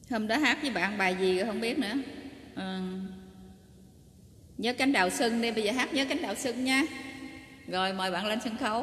Hôm đó hát với bạn bài gì rồi không biết nữa. Nhớ cánh đào sưng đi, bây giờ hát Nhớ cánh đào sưng nha. Rồi mời bạn lên sân khấu.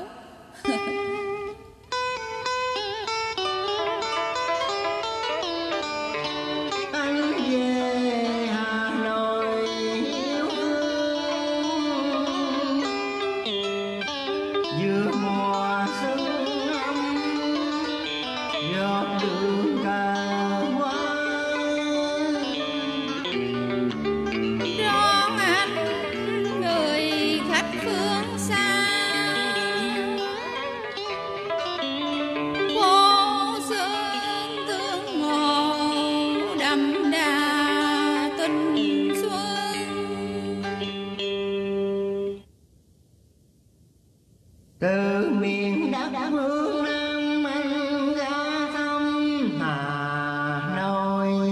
Từ miền đất phương Nam anh ra thăm Hà Nội,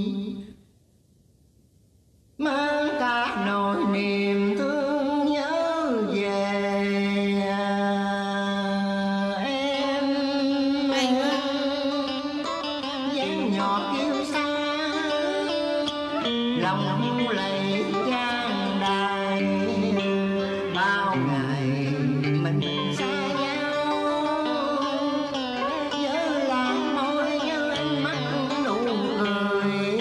mang cả nỗi niềm thương nhớ về em. Dáng nhỏ kiêu sa lòng lầy gian đài, bao ngày mình xa nhau, nhớ làn môi nhớ ánh mắt nụ cười.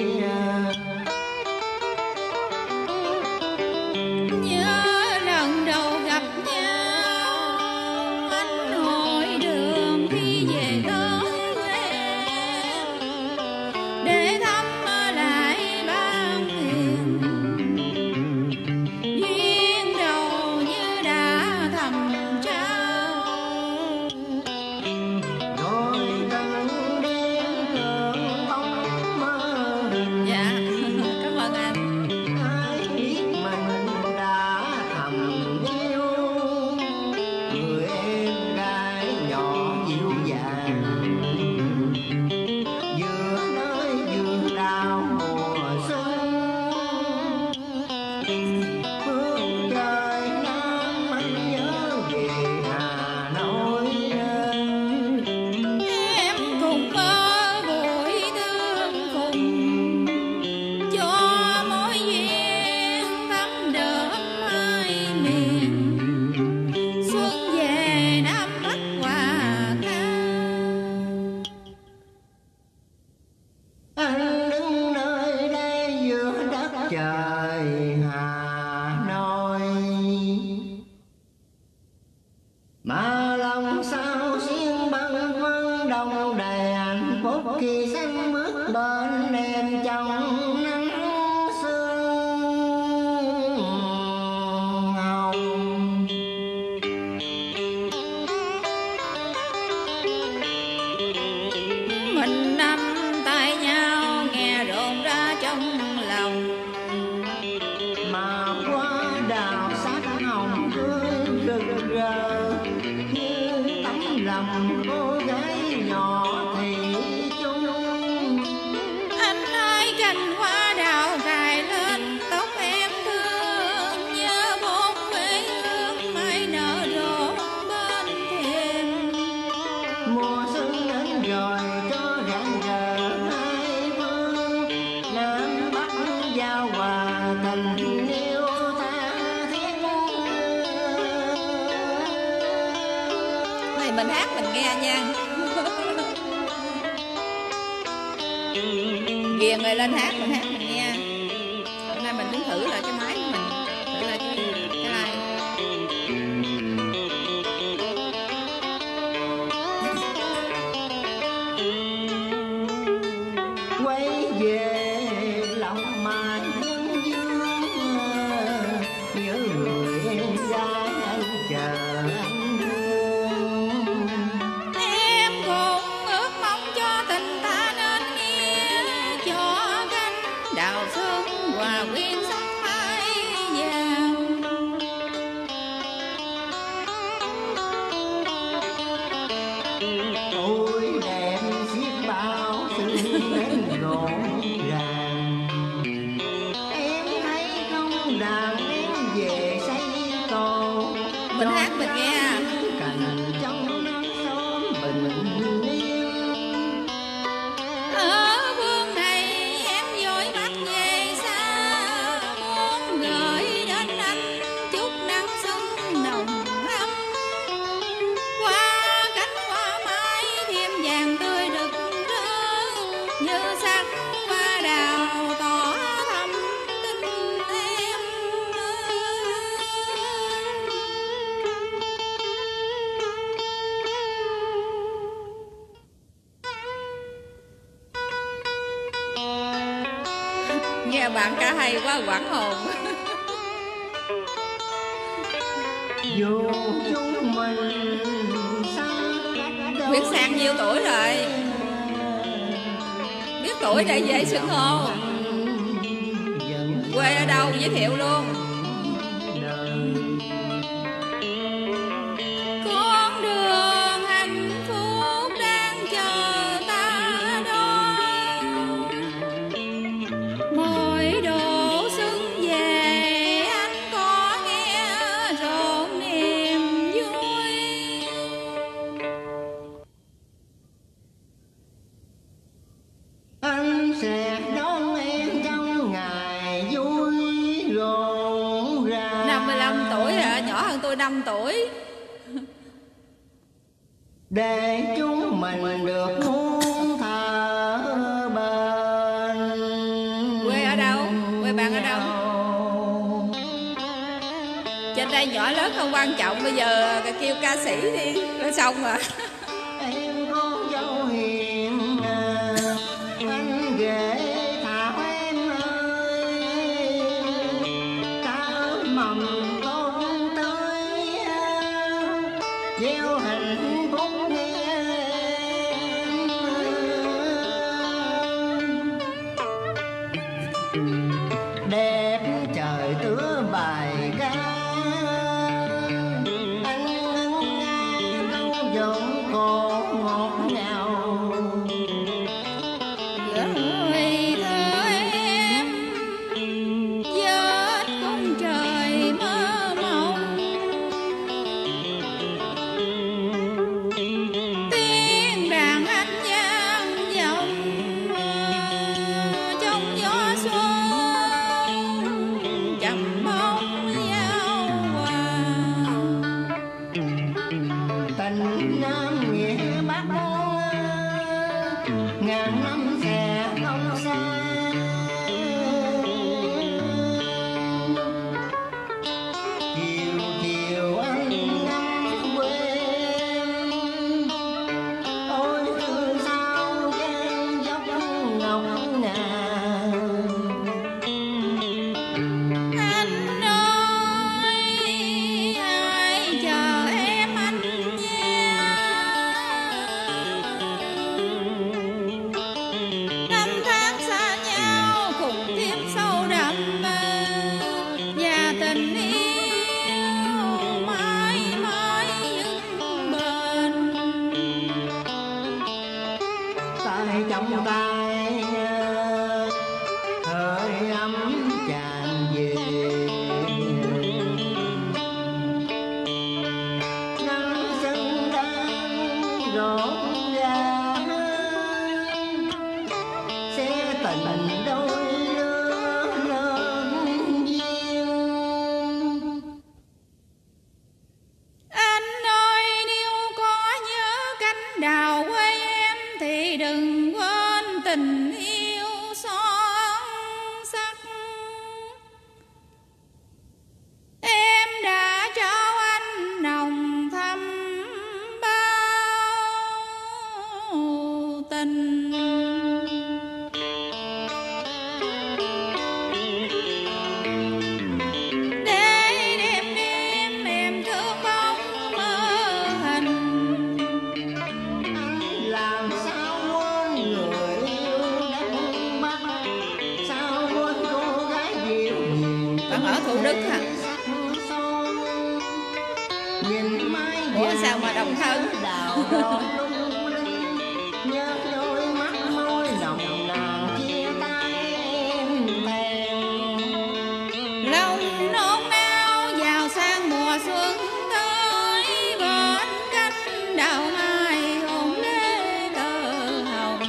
Nhớ lần đầu gặp nhau, anh hỏi đường khi về tới quê để thăm lại ban thuyền. Duyên đầu như đã thầm trao, Rồi từng đêm cơn bóng mơ hình. dạ cảm ơn anh. Ai biết mình đã thầm yêu người em gái nhỏ dịu dàng, vừa nơi vừa đào mùa xuân. Phương trời Nam anh nhớ về Hà Nội. Em cùng mơ buổi thương cùng, cho mối duyên thắm đượm hai miền. Xuân về Nam Bắc hòa ca, Anh đứng nơi đây giữa đất trời Hà Nội, mà lòng sao xiên bâng khuâng đông đầy hạnh phúc khi xanh bước bên em trong nắng sương hồng. mình nắm tay nhau nghe rộn ra trong lòng. Mà hoa đào sắc hồng tươi rực rỡ như tấm lòng cô gái nhỏ thủy chung. Anh ơi cành hoa đào cài lên tóc em thương, nhớ bốn quê hương mai nở rộ bên thềm. Mùa xuân đến rồi cho rạng rỡ hai phương, Nam Bắc giao hòa tình yêu tha thiết. Này mình hát mình nghe nha. Ghiền người lên hát mình nghe. Hôm nay mình muốn thử lại cái máy của mình, thử lại cái like. Quay về lòng mai nhân dương, nhớ người em gái anh chờ anh thương. Em cũng ước mong cho tình ta nên nghe, cho cánh đào xuân hòa quyện sắc mai vàng. Ôi đẹp xiết bao xinh đến rộn ràng, em thấy không đàn em về xây cầu. Mình hát mình nghe. Cành trong nắng sớm bình yên. Ở phương này như sắc hoa đào tỏ thắm tình em. Nghe bạn ca hay quá quảng hồn. Dù chúng mình Nguyễn Sang nhiêu tuổi rồi? Biết tuổi để dễ xưng hô. Quê ở đâu giới thiệu luôn. Con đường hạnh phúc đang chờ ta đó, mỗi độ xuân về anh có nghe rộn niềm vui. Anh sẽ đón em trong ngày vui rộn ràng. 55 tuổi rồi, nhỏ hơn tôi 5 tuổi. Để chúng mình được muôn thở bên. Quê ở đâu? Quê bạn ở đâu? Trên đây nhỏ lớn không quan trọng, bây giờ kêu ca sĩ đi rồi xong rồi. Em con dâu hiền, anh ghệ thảo em ơi. Cá mầm con tươi, gieo hạnh phúc nghe em. Đẹp trời tứa bài ca, anh nghe câu giọng cổ ngọt ngào. Gửi thơ em vết khung trời mơ mộng, tiếng đàn anh vang vọng trong gió xuân, chầm bóng giao hòa. Tình Nam nghĩa Bắc, ngàn năm sẽ không xa. Chiều chiều anh ngắm quê em, ôi thương sao gian dốc ngọc ngà. Anh ơi, ai chờ em anh nha. Năm tháng xa nhau cùng thêm sâu đậm, và tình yêu mãi mãi vững bền. Tay trong tay hơi ấm tràn về. Nắng xuân đang rộn ràng, sẽ tình đôi lứa lên duyên. Anh ơi, nếu có nhớ cánh đào quê em thì đừng quên tình yêu son sắc. Em đã trao anh nồng thắm bao tình. Để đêm đêm em thương bóng mơ hình, Anh làm sao quên người yêu đất Bắc, sao quên cô gái dịu hiền. Bạn ở Thủ Đức hả? Sắc son, nhìn mái Ủa vàng sao mà độc thân? đào đỏ lung linh, nhớ đôi mắt môi nồng nàn chia tay em thèm. Lòng nôn nao vào sang mùa xuân tới, bên cánh đào mai hồn lê tơ hồng.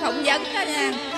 phỏng vấn đó nha.